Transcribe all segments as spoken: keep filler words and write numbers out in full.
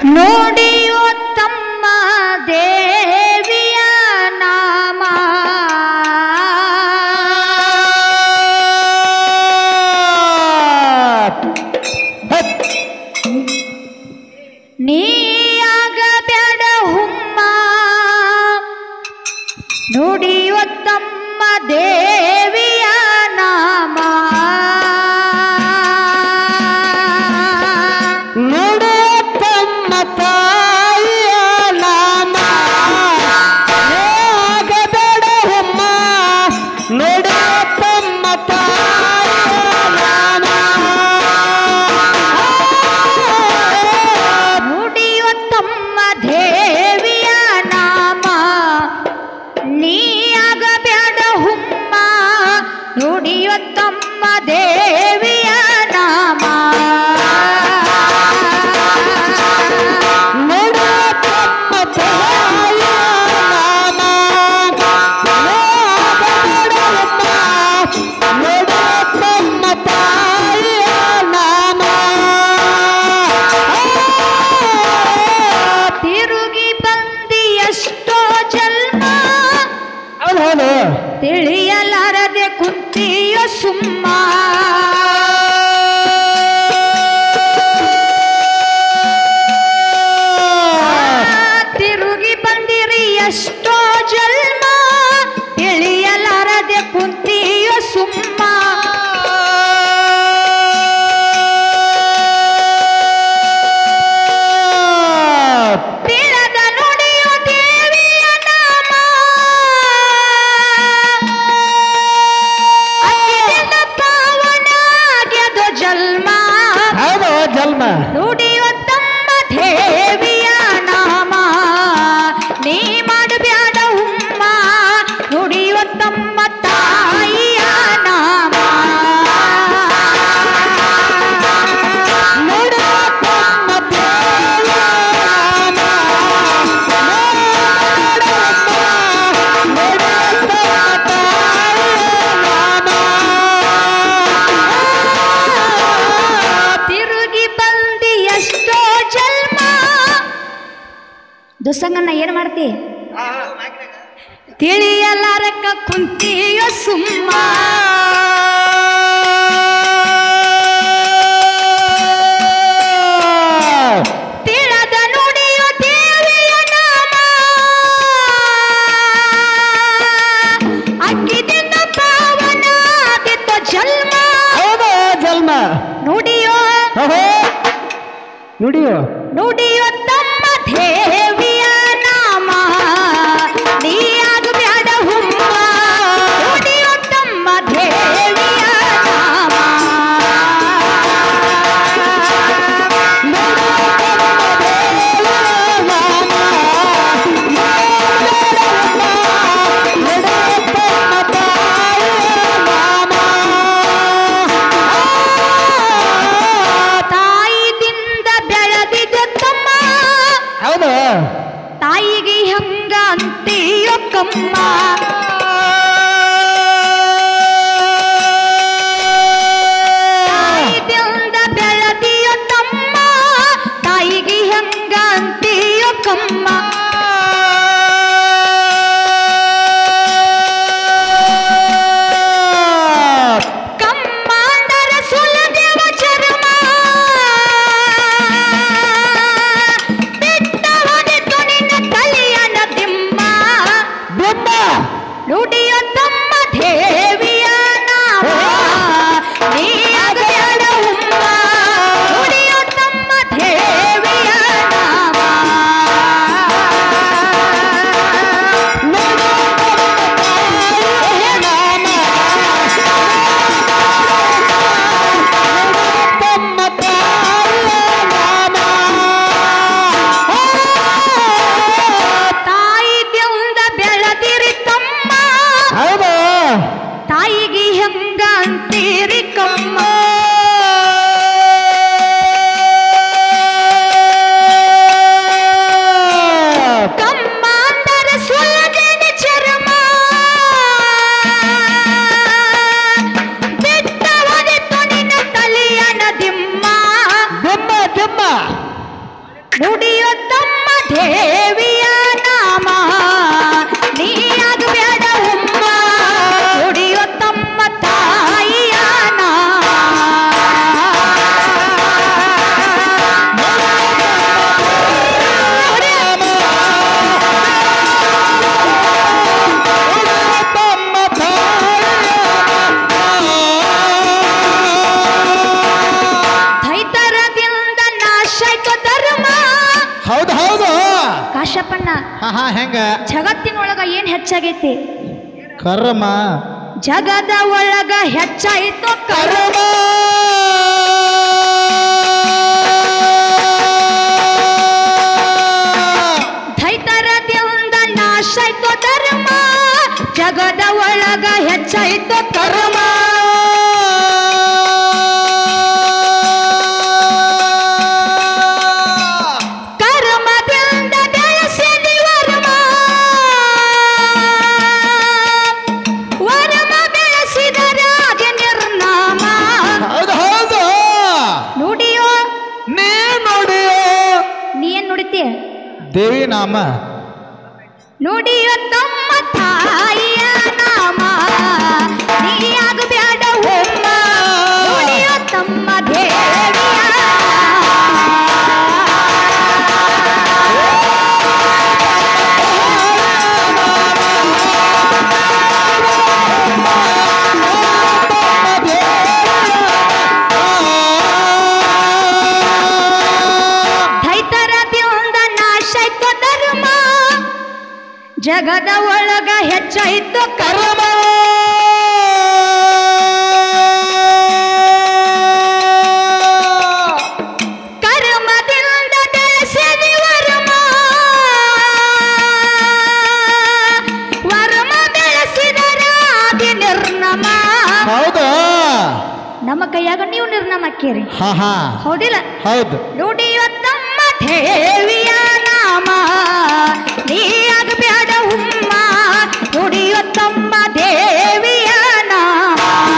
ನುಡಿಯೋ ತಮ್ಮ ದೇವಿಯ ನಾಮ ನೀಯಾಗ ಬ್ಯಾಡ ಹುಮ್ಮ ನುಡಿಯೋ ತಮ್ಮ ದೇವಿಯ ನಾಮ ತಿಳಿಯಲಾರದೆ ಕುಂತಿಯ ಸುಮ್ಮ ತಿರುಗಿ ಬಂದಿರಿ ಎಷ್ಟೋ ಜನ್ಮ ತಿಳಿಯಲಾರದೆ ಕುಂತಿಯ ಸುಮ್ಮ ನುಡಿಯೋ ತಮ್ಮ ದೇವಿಯ ನಾಮ ನೀ ಮಾಡಬ್ಯಾಡ ಹುಮ್ಮ ನುಡಿಯೋ ತಮ್ಮ ತಾಯಿಯ ನಾಮ ನುಡಿಯೋ ತಮ್ಮ ದೇವಿಯ ದುಸಂಗನ್ನ ಏನ್ ಮಾಡ್ತಿ ತಿಳಿಯಲಾರಕ ಕುಂತಿಯ ಸುಮ್ಮ ತಿಳದ ನುಡಿಯೋ ದೇವಿಯ ನಾಮ ಅಕ್ಕಿದಿಂದ ಪಾವನ ಆಗಿತ್ತ ಜನ್ಮ ಜನ್ಮ ನುಡಿಯೋ ನುಡಿಯೋ ನುಡಿಯೋ ತಮ್ಮ ದೇವಿಯ ನಾಮ ನೀಯಾಗ ಬ್ಯಾಡ ಹುಮ್ಮ ನುಡಿಯೋ ತಮ್ಮ ದೇವಿಯ ನಾಮ ತಾಯಿದಿಂದ ಬೆಳೆದಿದ್ದ ತಮ್ಮ ತಾಯಿಗೆ ಹಂಗ ಅಂತೀಯೋ ಕಮ್ಮ ತಾಯಿದಿಂದ ಬೆಳೆದಿಯೋ ತಮ್ಮ ತಾಯಿಗೆ ಹಂಗ ಅಂತೀಯೋ ಕಮ್ಮ ಕಮ್ಮಾಂಡರ ಸುಲದೇವ ಚರ್ಮ ನುಡಿಯೋ ತಮ್ಮ ದೇವಿಯ ನಾಮ ನೀಯಾಗಬೇಡ ಉಮ್ಮ ನುಡಿಯೋ ತಮ್ಮ ತಾಯಿಯ ನಾಮ ಹೌದು ಹೌದು ಕಾಶಪ್ಪಣ್ಣ ಹಾ ಹಾ ಹೆಂಗ ಜಗತ್ತಿನೊಳಗ ಏನ್ ಹೆಚ್ಚಾಗೈತಿ ಕರ್ಮ ಜಗದ ಒಳಗ ಹೆಚ್ಚಾಯಿತು ಕರ್ಮ ದೈತರದಿಂದ ನಾಶ ಆಯ್ತು ಧರ್ಮ ಜಗದ ಒಳಗ ಹೆಚ್ಚಾಯಿತು ಕರ್ಮ ದೇವಿ ನಾಮ ನುಡಿಯ ತಮ್ಮ ತಾಯಿಯ ನಾಮ ನೀಯಾಗಬೇಡ ಒಮ್ಮ ನುಡಿಯ ತಮ್ಮ ದೇವಿಯ ಜಗದ ಒಳಗ ಹೆಚ್ಚಾಯಿತು ಕರ್ಮ ಕರ್ಮದಿಂದ ಬೆಳೆಸಿದಿ ವರ್ಮ ವರ್ಮ ಬೆಳೆಸಿದರೆ ಆದಿ ನಿರ್ನಮ ಹೌದಾ ನಮ್ಮ ಕೈಯಾಗ ನೀವು ನಿರ್ನಾಮ ಹಾಕೀರಿ ಹಾ ಹಾ ಹೌದಿಲ್ಲ ಹೌದು ನುಡಿಯೋ ತಮ್ಮ ದೇವಿಯ ನಾಮ ನೀಯಾಗಬೇಡ ಉಮ್ಮ ನುಡಿಯೋ ತಮ್ಮ ದೇವಿಯ ನಾಮ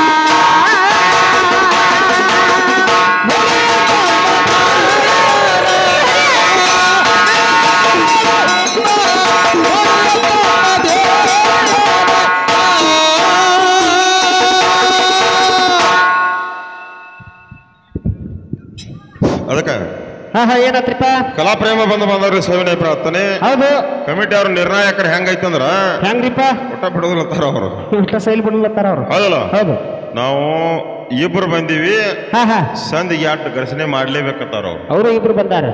ಅದಕ್ಕೆ ಹಾ ಹಾ ಏನಾತ್ರಿಪ್ಪ ಕಲಾಪ್ರೇಮ ಬಂದು ಬಂದವ್ರಿ ಸೇವನೆ ಪ್ರಾರ್ಥನೆ ಹೌದು ಕಮಿಟಿ ಅವ್ರ ನಿರ್ಣಾಯಕರು ಹೆಂಗೈತಂದ್ರ ಹೆಂಗ್ರಿಪ್ಪ ಊಟ ಬಿಡೋದಿಲ್ಲತ್ತಾರ ಅವರು ಊಟ ಸೈಲ್ ಬಿಡ್ಲತ್ತಾರ ಅವ್ರು ಹೌದಲ್ಲ ಹೌದು ನಾವು ಇಬ್ರು ಬಂದೀವಿ ಹಾ ಹಾ ಸಂದಿಗೆ ಯಾಟ್ ಘರ್ಷಣೆ ಮಾಡ್ಲೇಬೇಕತ್ತಾರ ಅವ್ರು ಅವರು ಇಬ್ರು ಬಂದಾರ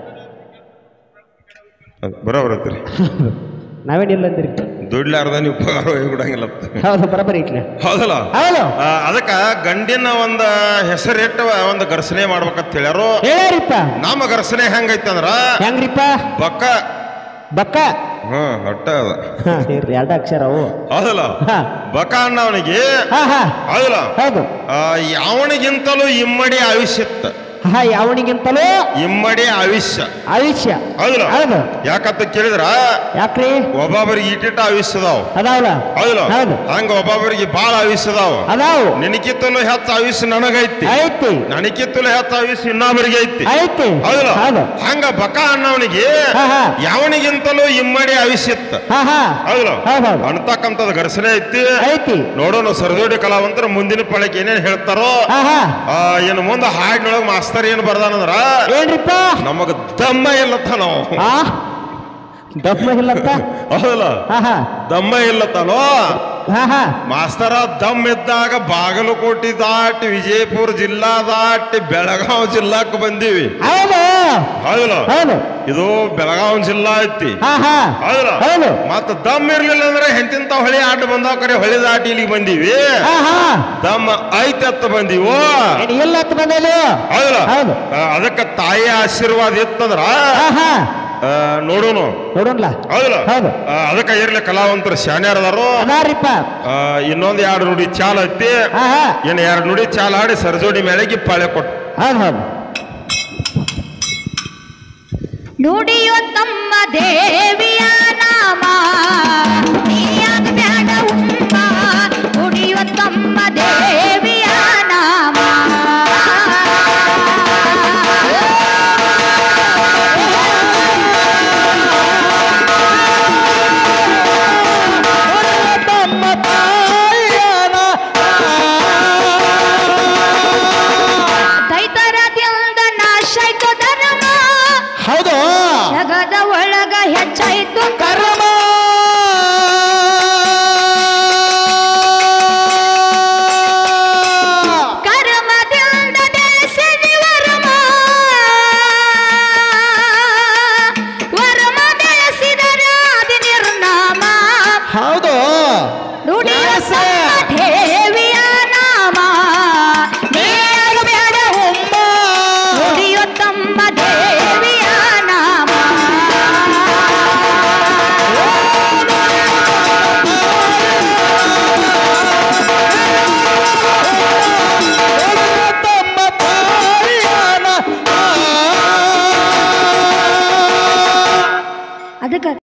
ಬರೋಬರ್ ಐತ್ರಿ ನಾವೇನಿಲ್ಲ ಅಂದ್ರಿ ದುಡ್ಲಾರ್ದ ನೀವು ಪಗಾರ ಬಿಡಂಗಿಲ್ಲ ಹೌದು ಬರಬರಿ ಐತ್ಲೆ ಹೌದಲ್ಲ ಹೌದು ಅದಕ್ಕ ಗಂಡಿನ ಒಂದ ಹೆಸರಿಟ್ಟ ಒಂದ್ ಘರ್ಷಣೆ ಮಾಡ್ಬೇಕಂತ ಹೇಳ್ಯಾರು ಹೇಳ್ಯಾರಿಪ್ಪ ನಮ್ಮ ಘರ್ಷಣೆ ಹೆಂಗೈತಂದ್ರ ಹೆಂಗ್ರಿಪ್ಪ ಬಕ್ಕ ಬಕ್ಕ ಹಾ ಹೊಟ್ಟ ಅದ ಎರಡು ಅಕ್ಷರ ಅವು ಹೌದಲ್ಲ ಹಾ ಬಕ ಅನ್ನವನಿಗೆ ಹಾ ಹಾ ಹೌದಲ್ಲ ಹೌದು ಯಾವನಿಗಿಂತಲೂ ಇಮ್ಮಡಿ ಆಯುಷ್ಯತ್ತ ಹಾ ಯಾವನಿಗಿಂತಲೂ ಇಮ್ಮಡಿ ಆಯುಷ್ಯ ಆಯುಷ್ಯ ಹೌದಲ್ಲ ಹೌದು ಯಾಕಂತ ಕೇಳಿದ್ರ ಯಾಕ್ರಿ ಒಬ್ಬೊಬ್ಬರಿಗೆ ಇಟ್ಟಿಟ್ಟ ಆಯುಷ್ಯ ಅದಾವ ಅದಾವಲ್ಲ ಹೌದಲ್ಲ ಹೌದು ಹಂಗ ಒಬ್ಬೊಬ್ಬರಿಗೆ ಬಾಳ ಆಯುಷ್ಯ ಅದಾವ ಅದಾವು ನಿನಕಿತ್ತಲೂ ಹೆಚ್ಚ ಆಯುಷ್ಯ ನನಗೈತಿ ಐತಿ ನನಕಿತ್ತಲೂ ಹೆಚ್ಚ ಆಯುಷ್ಯ ಇನ್ನೊಬ್ಬರಿಗೆ ಐತಿ ಐತಿ ಹೌದಲ್ಲ ಹೌದು ಹಂಗ ಬಕ ಅನ್ನವನಿಗೆ ಹಾ ಹಾ ಯಾವನಿಗಿಂತಲೂ ಇಮ್ಮಡಿ ಆಯುಷ್ಯತ್ತ ಹಾ ಹಾ ಹೌದಲ್ಲ ಹೌದು ಅಂತಕ್ಕಂಥದ್ದು ಘರ್ಷಣೆ ಐತಿ ಐತಿ ನೋಡೋಣ ಸರದೋಡಿ ಕಲಾವಂತರ ಮುಂದಿನ ಪಳಕ್ಕೆ ಏನೇನ್ ಹೇಳ್ತಾರೋ ಹಾ ಹಾ ಏನು ಮುಂದೆ ಹಾಡಿನೊಳಗ ಮಾಸ್ತರ್ ಏನ್ ಬರ್ದಾನಂದ್ರ ಏನ್ರಿಪ್ಪ ನಮಗ ದಮ್ಮ ಇಲ್ಲತ್ತ ನಾವು ಆ ದಮ್ಮ ಇಲ್ಲತ್ತ ಹೌದಲ್ಲ ಹಾ ಹಾ ದಮ್ಮ ಇಲ್ಲತ್ತನೋ ಹಾ ಹಾ ಮಾಸ್ತರ ದಮ್ ಇದ್ದಾಗ ಬಾಗಲಕೋಟೆ ದಾಟಿ ವಿಜಯಪುರ ಜಿಲ್ಲಾ ದಾಟಿ ಬೆಳಗಾವ್ ಜಿಲ್ಲಾಕ್ ಬಂದೀವಿ ಹೌದು ಹೌದಲ್ಲ ಹೌದು ಇದು ಬೆಳಗಾವ್ ಜಿಲ್ಲಾ ಐತಿ ಹಾ ಹಾ ಹೌದಲ್ಲ ಹೌದು ಮತ್ತ ದಮ್ ಇರ್ಲಿಲ್ಲ ಅಂದ್ರೆ ಎಂತಿಂತ ಹೊಳಿ ಆಟ ಬಂದಾವ ಕರೆ ಹೊಳಿ ದಾಟಿ ಇಲ್ಲಿಗೆ ಬಂದೀವಿ ಹಾ ಹಾ ದಮ್ ಐತಿ ಅತ್ತ ಬಂದೀವೋ ಏನ್ ಇಲ್ಲ ಅಂತ ಬಂದದು ಹೌದಲ್ಲ ಹೌದು ಅದಕ್ಕ ತಾಯಿ ಆಶೀರ್ವಾದ ಇತ್ತಂದ್ರ ಹಾ ಹಾ ನೋಡೋಣ ನೋಡೋಣ ಹೌದಲ್ಲ ಹೌದು ಅದಕ್ಕ ಇರ್ಲಿ ಕಲಾವಂತರ ಶಾನ್ಯಾರದಾರು ಅದಾರಿಪ್ಪ ಇನ್ನೊಂದ್ ಎರಡು ನುಡಿ ಚಾಲ ಐತಿ ಹಾ ಹಾ ಏನ್ ಎರಡು ನುಡಿ ಚಾಲ ಆಡಿ ಸರಜೋಡಿ ಮೇಳೆಗೆ ಪಾಳೆ ಕೊಟ್ಟು ಹೌದು ಹೌದು ನುಡಿಯೋ ತಮ್ಮ ದೇವಿಯ ನಾಮ ನೀಯಾಗಬೇಡ ಉಮ್ಮ ನುಡಿಯೋ ತಮ್ಮ ದೇವಿಯ ನಾಮ ಹೆಚ್ಚಾಯ್ತು ಕರ್ಮ ಕರ್ಮದಿಂದ ಬೆಳೆಸಿದಿ ವರ್ಮ ವರ್ಮ ಬೆಳೆಸಿದರ ಅದು ನಿರ್ನಾಮ ಹೌದು ನುಡಿಯ ಯಾಸ? ದೇವಿಯ ನಾಮ ನೀರು ಬೇಡ ಉಮ್ಮ ನುಡಿಯೋ ತಮ್ಮ ದೇವಿಯ ನಾಮ ತಮ್ಮ ತಾಯಿಯನ. ಅದಕ್ಕೆ